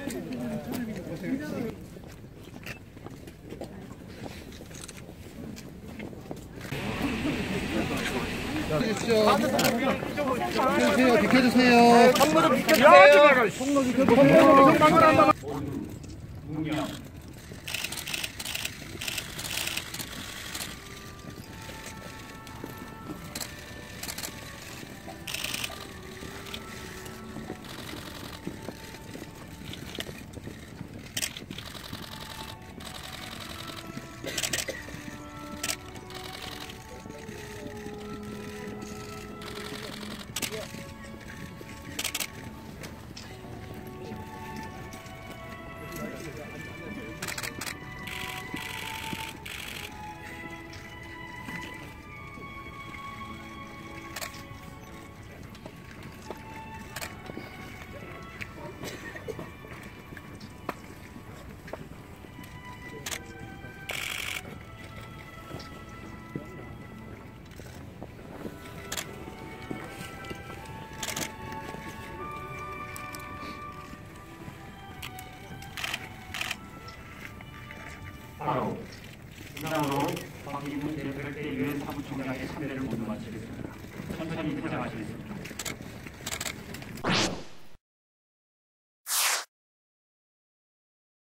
비켜주세요. 비켜주세요. 통로 좀 비켜주세요. 통로 비켜주세요. 바로 이상으로 박기문 대표께 유엔 사무총장의 참여를 모두 마치겠습니다. 천천히 퇴장하시겠습니다.